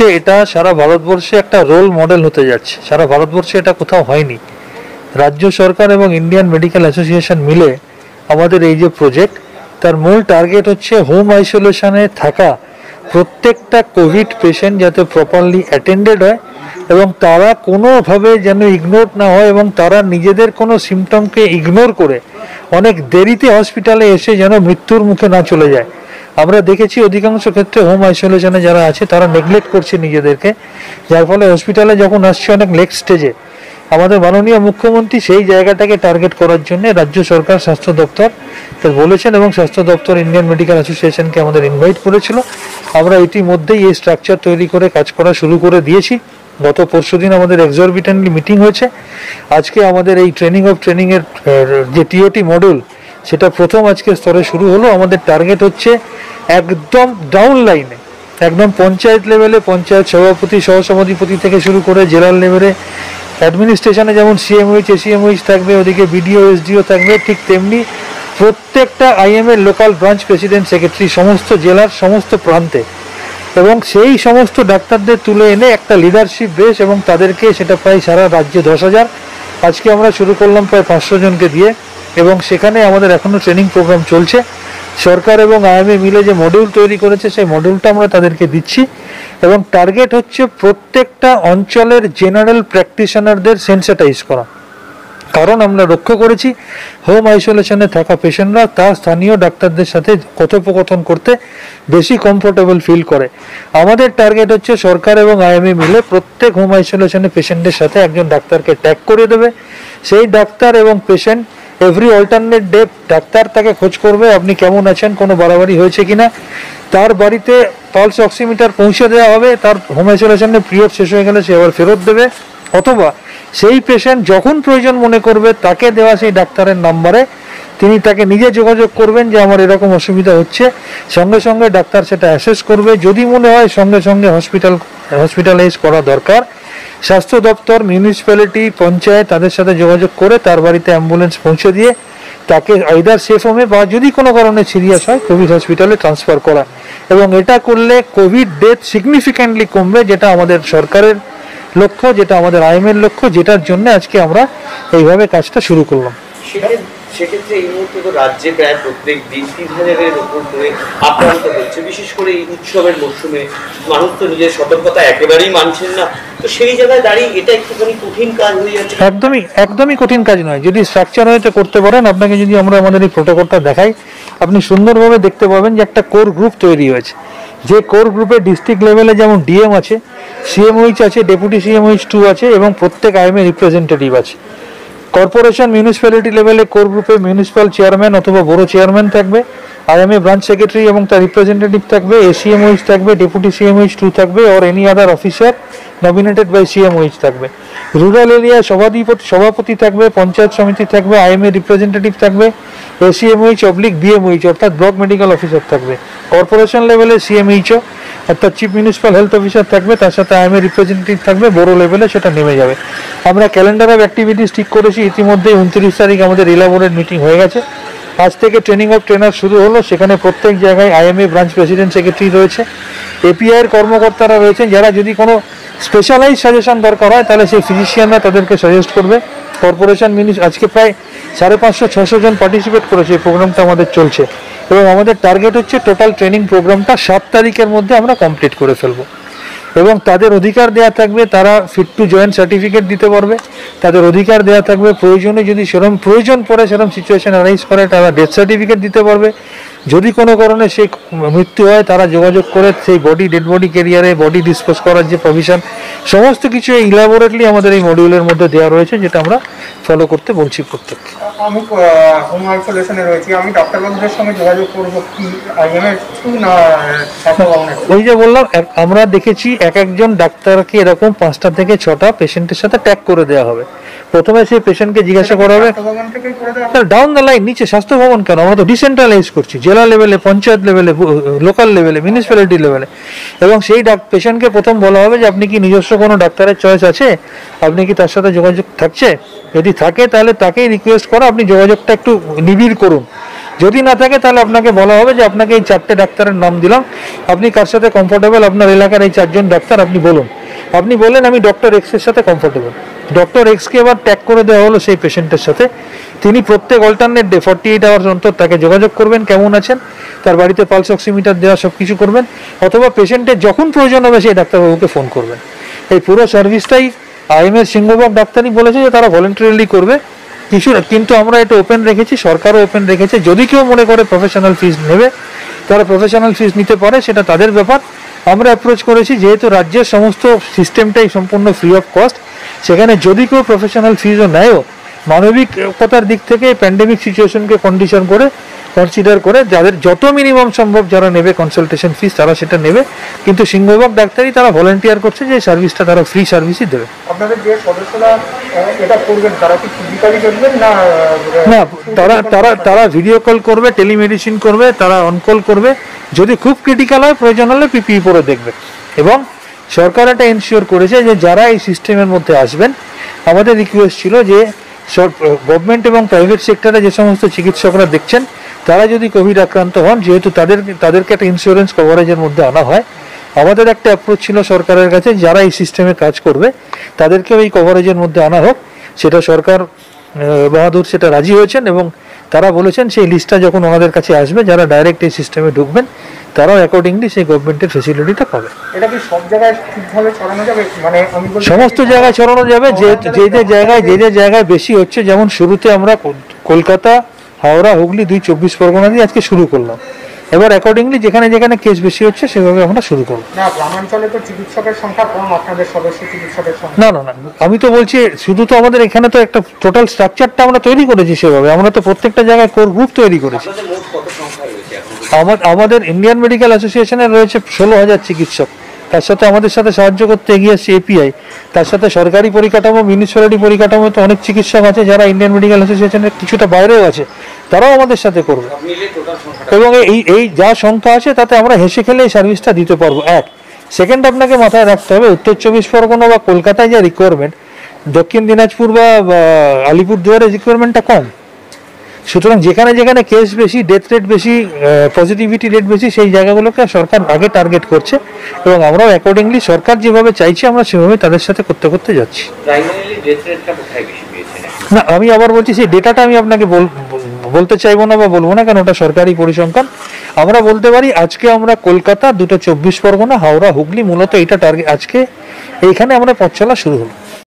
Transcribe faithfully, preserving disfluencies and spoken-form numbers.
হচ্ছে এটা সারা ভারতবর্ষে একটা রোল মডেল হতে যাচ্ছে। সারা ভারতবর্ষে এটা কোথাও হয়নি। রাজ্য সরকার এবং ইন্ডিয়ান মেডিকেল অ্যাসোসিয়েশন মিলে আমাদের এই যে প্রজেক্ট, তার মূল টার্গেট হচ্ছে হোম আইসোলেশনে থাকা প্রত্যেকটা কোভিড পেশেন্ট যাতে প্রপারলি অ্যাটেন্ডেড হয় এবং তারা কোনোভাবে যেন ইগনোর না হয় এবং তারা নিজেদের কোনো সিমটমকে ইগনোর করে অনেক দেরিতে হসপিটালে এসে যেন মৃত্যুর মুখে না চলে যায়। আমরা দেখেছি অধিকাংশ ক্ষেত্রে হোম আইসোলেশনে যারা আছে তারা নেগলেক্ট করছে নিজেদেরকে, যার ফলে হসপিটালে যখন আসছে অনেক লেট স্টেজে। আমাদের মাননীয় মুখ্যমন্ত্রী সেই জায়গাটাকে টার্গেট করার জন্য রাজ্য সরকার স্বাস্থ্য দপ্তর বলেছেন এবং স্বাস্থ্য দপ্তর ইন্ডিয়ান মেডিকেল অ্যাসোসিয়েশনকে আমাদের ইনভাইট করেছিল। আমরা ইতিমধ্যেই এই স্ট্রাকচার তৈরি করে কাজ করা শুরু করে দিয়েছি। গত পরশু দিন আমাদের এক্সরবিটেন্টলি মিটিং হয়েছে। আজকে আমাদের এই ট্রেনিং অফ ট্রেনিংয়ের যে টিওটি মডেল সেটা প্রথম আজকে স্তরে শুরু হলো। আমাদের টার্গেট হচ্ছে একদম ডাউন লাইনে, একদম পঞ্চায়েত লেভেলে পঞ্চায়েত সভাপতি সহসভাধিপতি থেকে শুরু করে জেলার লেভেলে অ্যাডমিনিস্ট্রেশনে যেমন সিএমওইচ এসিএমওইচ থাকবে, ওদিকে বিডিও এসডিও থাকবে, ঠিক তেমনি প্রত্যেকটা আইএমের লোকাল ব্রাঞ্চ প্রেসিডেন্ট সেক্রেটারি সমস্ত জেলার সমস্ত প্রান্তে, এবং সেই সমস্ত ডাক্তারদের তুলে এনে একটা লিডারশিপ বেস এবং তাদেরকে সেটা প্রায় সারা রাজ্যে দশ হাজার আজকে আমরা শুরু করলাম প্রায় পাঁচশো জনকে দিয়ে, এবং সেখানে আমাদের এখনও ট্রেনিং প্রোগ্রাম চলছে। সরকার এবং আইএমএ মিলে যে মডিউল তৈরি করেছে সেই মডিউলটা আমরা তাদেরকে দিচ্ছি এবং টার্গেট হচ্ছে প্রত্যেকটা অঞ্চলের জেনারেল প্র্যাকটিশনারদের সেন্সিটাইজ করা। কারণ আমরা লক্ষ্য করেছি হোম আইসোলেশনে থাকা পেশেন্টরা তার স্থানীয় ডাক্তারদের সাথে কথোপকথন করতে বেশি কমফোর্টেবল ফিল করে। আমাদের টার্গেট হচ্ছে সরকার এবং আইএমএ মিলে প্রত্যেক হোম আইসোলেশনে পেশেন্টের সাথে একজন ডাক্তারকে ট্যাগ করে দেবে। সেই ডাক্তার এবং patient every alternate day doctor তাকে খোঁজ করবে আপনি কেমন আছেন, কোনো বাড়াবাড়ি হয়েছে কিনা। তার বাড়িতে পালস অক্সিমিটার পৌঁছে দেওয়া হবে, তার হোম আইসোলেশনে পিরিয়ড শেষ হয়ে গেলে সে আবার ফেরত দেবে, অথবা সেই পেশেন্ট যখন প্রয়োজন মনে করবে তাকে দেওয়া সেই ডাক্তারের নাম্বারে তিনি তাকে নিজে যোগাযোগ করবেন যে আমার এরকম অসুবিধা হচ্ছে, সঙ্গে সঙ্গে ডাক্তার সেটা অ্যাসেস করবে। যদি মনে হয় সঙ্গে সঙ্গে হসপিটাল হসপিটালাইজ করা দরকার, স্বাস্থ্য দপ্তর, মিউনিসিপ্যালিটি, পঞ্চায়েত তাদের সাথে যোগাযোগ করে তার বাড়িতে অ্যাম্বুলেন্স পৌঁছে দিয়ে তাকে আইদার সেফ হোমে বা যদি কোনো কারণে সিরিয়াস হয় কোভিড হসপিটালে ট্রান্সফার করা। এবং এটা করলে কোভিড ডেথ সিগনিফিক্যান্টলি কমবে, যেটা আমাদের সরকারের লক্ষ্য, যেটা আমাদের আইএমের লক্ষ্য, যেটার জন্য আজকে আমরা এইভাবে কাজটা শুরু করলাম। সেক্ষেত্রে এই মুহূর্তে তো রাজ্যে প্রায় প্রত্যেক দিন তিন হাজারের উপর করে আক্রান্ত হচ্ছে। বিশেষ করে এই উৎসবের মরশুমে মানুষ তো নিজের সতর্কতা একেবারেই মানছেন না, তো সেই জায়গায় দাঁড়িয়ে এটা একটুখানি কঠিন কাজ হয়ে যাচ্ছে। একদমই একদমই কঠিন কাজ নয়, যদি স্ট্রাকচার হয়ে করতে পারেন। আপনাকে যদি আমরা আমাদের এই প্রোটোকলটা দেখাই, আপনি সুন্দরভাবে দেখতে পাবেন যে একটা কোর গ্রুপ তৈরি হয়েছে। যে কোর গ্রুপে ডিস্ট্রিক্ট লেভেলে যেমন ডিএম আছে, সিএমওইচ আছে, ডেপুটি সিএমওইচ টু আছে এবং প্রত্যেক আইএমএ রিপ্রেজেন্টেটিভ আছে। কর্পোরেশন মিউনিসিপ্যালিটি লেভেলে কোর গ্রুপে মিউনিসিপ্যাল চেয়ারম্যান অথবা বড় চেয়ারম্যান থাকবে, আইএমএ ব্রাঞ্চ সেক্রেটারি এবং তার রিপ্রেজেন্টেটিভ থাকবে, এসিএমওইচ থাকবে, ডেপুটি সিএমওইচ টু থাকবে, or any other officer nominated by CMOH থাকবে। রুরাল এরিয়া সভাধিপতি সভাপতি থাকবে, পঞ্চায়েত সমিতি থাকবে, আইএমএ রিপ্রেজেন্টেটিভ থাকবে, এসিএমওইচ অবলিক বিএমওইচ অর্থাৎ ব্লক মেডিকেল অফিসার থাকবে। কর্পোরেশন লেভেলে সিএমএইচও অর্থাৎ চিফ মিউনিসিপ্যাল হেলথ অফিসার থাকবে, তার সাথে আইএমএ রিপ্রেজেন্টেটিভ থাকবে। বড় লেভেলে সেটা নেমে যাবে। আমরা ক্যালেন্ডার অফ অ্যাক্টিভিটিস ঠিক করেছি, ইতিমধ্যেই উনত্রিশ তারিখ আমাদের ইলাবোরেট মিটিং হয়ে গেছে। আজ থেকে ট্রেনিং অফ ট্রেনার শুরু হলো। সেখানে প্রত্যেক জায়গায় আইএমএ ব্রাঞ্চ প্রেসিডেন্ট সেক্রেটারি রয়েছে, এপিআইয়ের কর্মকর্তারা রয়েছেন, যারা যদি কোনো স্পেশালাইজ সাজেশন দরকার হয় তাহলে সেই ফিজিশিয়ানরা তাদেরকে সাজেস্ট করবে। কর্পোরেশন মিনিস আজকে প্রায় সাড়ে পাঁচশো ছশো জন পার্টিসিপেট করেছে। এই প্রোগ্রামটা আমাদের চলছে এবং আমাদের টার্গেট হচ্ছে টোটাল ট্রেনিং প্রোগ্রামটা সাত তারিখের মধ্যে আমরা কমপ্লিট করে ফেলবো। এবং তাদের অধিকার দেওয়া থাকবে, তারা ফিট টু জয়েন সার্টিফিকেট দিতে পারবে। তাদের অধিকার দেওয়া থাকবে, প্রয়োজনে যদি সেরকম প্রয়োজন পড়ে সেরকম সিচুয়েশন অ্যারাইজ করে তারা ডেথ সার্টিফিকেট দিতে পারবে। যদি কোনো কারণে সেই মৃত্যু হয় তারা যোগাযোগ করে সেই বডি ডেড বডি ক্যারিয়ারে বডি ডিসপোজ করার যে প্রভিশন, সমস্ত কিছু ইলাবোরেটলি আমাদের এই মডিউলের মধ্যে দেওয়া রয়েছে, যেটা আমরা ফলো করতে বলছি প্রত্যেককে। আমি হোম আইসোলেশনে রয়েছি, আমি ডাক্তারবাবুদের সঙ্গে যোগাযোগ করবো কি আইএমএ না? ওই যে বললাম, আমরা দেখেছি এক একজন ডাক্তারকে এরকম পাঁচটা থেকে ছটা পেশেন্টের সাথে ট্যাগ করে দেওয়া হবে। প্রথমে সেই পেশেন্টকে জিজ্ঞাসা করা হবে ডাউন দ্য লাইন, নিচে স্বাস্থ্য ভবন কেন, আমরা তো ডিসেন্ট্রালাইজ করছি, জেলা লেভেলে, পঞ্চায়েত লেভেলে, লোকাল লেভেলে, মিউনিসিপ্যালিটি লেভেলে। এবং সেই পেশেন্টকে প্রথম বলা হবে যে আপনি কি নিজস্ব কোনো ডাক্তারের চয়েস আছে, আপনি কি তার সাথে যোগাযোগ থাকছে, যদি থাকে তাহলে তাকেই রিকোয়েস্ট করা আপনি যোগাযোগটা একটু নিবিড় করুন। যদি না থাকে তাহলে আপনাকে বলা হবে যে আপনাকে এই চারটে ডাক্তারের নাম দিলাম, আপনি কার সাথে কমফোর্টেবল, আপনার এলাকার এই চারজন ডাক্তার আপনি বলুন। আপনি বললেন আমি ডক্টর এক্স এর সাথে কমফোর্টেবল, ডক্টর এক্সকে এবার ট্যাগ করে দেওয়া হলো সেই পেশেন্টের সাথে। তিনি প্রত্যেক alternate day forty eight hours অন্তর তাকে যোগাযোগ করবেন কেমন আছেন, তার বাড়িতে পালস অক্সিমিটার দেওয়া সব কিছু করবেন, অথবা পেশেন্টের যখন প্রয়োজন হবে সেই ডাক্তারবাবুকে ফোন করবেন। এই পুরো সার্ভিসটাই আইএমএস সিংহবাগ ডাক্তারই বলেছে যে তারা ভলেন্টারিলি করবে কিছু, কিন্তু আমরা এটা ওপেন রেখেছি, সরকারও ওপেন রেখেছে, যদি কেউ মনে করে প্রফেশনাল ফিজ নেবে তারা প্রফেশনাল ফিজ নিতে পারে, সেটা তাদের ব্যাপার। আমরা অ্যাপ্রোচ করেছি যেহেতু রাজ্যের সমস্ত সিস্টেমটাই সম্পূর্ণ ফ্রি অফ কস্ট, সেখানে যদি কেউ প্রফেশনাল ফিজও নেয়ও মানবিকতার দিক থেকে প্যান্ডেমিক সিচুয়েশনকে কন্ডিশন করে কনসিডার করে যাদের যত মিনিমাম সম্ভব যারা নেবে কনসালটেশন ফিস তারা সেটা নেবে, কিন্তু সিংহবাগ ডাক্তারই তারা ভলেন্টিয়ার করছে যে সার্ভিসটা তারা ফ্রি সার্ভিসই দেবে। আপনাদের যে সদস্যরা এটা করবেন তারা কি ফিজিক্যালি করবেন না? না, তারা তারা তারা ভিডিও কল করবে, টেলিমেডিসিন করবে, তারা অনকল করবে, যদি খুব ক্রিটিক্যাল হয় প্রয়োজন হলে পিপিই পরে দেখবে। এবং সরকার এটা এনশিওর করেছে যে যারা এই সিস্টেমের মধ্যে আসবেন, আমাদের রিকোয়েস্ট ছিল যে গভর্নমেন্ট এবং প্রাইভেট সেক্টরে যে সমস্ত চিকিৎসকরা দেখছেন তারা যদি কোভিড আক্রান্ত হন, যেহেতু তাদের তাদেরকে একটা ইন্স্যুরেন্স কভারেজের মধ্যে আনা হয়, আমাদের একটা অ্যাপ্রোচ ছিল সরকারের কাছে যারা এই সিস্টেমে কাজ করবে তাদেরকেও এই কভারেজের মধ্যে আনা হোক। সেটা সরকার বাহাদুর সেটা রাজি হয়েছেন এবং তারা বলেছেন সেই লিস্টটা যখন ওনাদের কাছে আসবে যারা ডাইরেক্ট এই সিস্টেমে ঢুকবেন তারাও অ্যাকর্ডিংলি সেই গভর্নমেন্টের ফেসিলিটিটা পাবে। এটা কি সব জায়গায় ঠিকভাবে ছড়ানো যাবে? মানে আমি বলছি সমস্ত জায়গায় ছড়ানো যাবে, যে যে যে জায়গায় যে যে জায়গায় বেশি হচ্ছে, যেমন শুরুতে আমরা কলকাতা, হাওড়া, হুগলি, দুই চব্বিশ পরগনা দিয়ে আজকে শুরু করলাম, এবার অ্যাকর্ডিংলি যেখানে যেখানে কেস বেশি হচ্ছে সেভাবে আমরা শুরু করব। না, গ্রামাঞ্চলে তো চিকিৎসকের সংখ্যা কম, আপনাদের সদস্য চিকিৎসকের সংখ্যা। না না না, আমি তো বলছি শুধু তো আমাদের এখানে তো একটা টোটাল স্ট্রাকচারটা আমরা তৈরি করেছি সেভাবে, আমরা তো প্রত্যেকটা জায়গায় কোর গ্রুপ তৈরি করেছি। আপনাদের মোট কত সংখ্যা রয়েছে এখন? আমাদের ইন্ডিয়ান মেডিকেল অ্যাসোসিয়েশনের রয়েছে ষোলো হাজার চিকিৎসক, তার সাথে আমাদের সাথে সাহায্য করতে এগিয়ে আসছে এপিআই, তার সাথে সরকারি পরিকাঠামো, মিউনিসিপ্যালিটি পরিকাঠামো তো অনেক চিকিৎসক আছে যারা ইন্ডিয়ান মেডিকেল অ্যাসোসিয়েশনের কিছুটা বাইরেও আছে, তারাও আমাদের সাথে করবে। এবং এই এই যা সংখ্যা আছে তাতে আমরা হেসে খেলে এই সার্ভিসটা দিতে পারবো। এক সেকেন্ড আপনাকে মাথায় রাখতে হবে, উত্তর চব্বিশ পরগনা বা কলকাতায় যে রিকোয়ারমেন্ট, দক্ষিণ দিনাজপুর বা আলিপুরদুয়ারের রিকোয়ারমেন্টটা কম। সুতরাং যেখানে যেখানে কেস বেশি, ডেথ রেট বেশি, পজিটিভিটি রেট বেশি, সেই জায়গাগুলোকে সরকার আগে টার্গেট করছে এবং আমরাও অ্যাকর্ডিংলি সরকার যেভাবে চাইছে আমরা সেভাবে তাদের সাথে করতে করতে যাচ্ছি। না, আমি আবার বলছি সেই ডেটাটা আমি আপনাকে বলতে চাইবো না বা বলবো না, কারণ ওটা সরকারি পরিসংখ্যান। আমরা বলতে পারি আজকে আমরা কলকাতা, দুটো চব্বিশ পরগনা, হাওড়া, হুগলি, মূলত এটা টার্গেট, আজকে এইখানে আমরা পথ চলা শুরু হলো।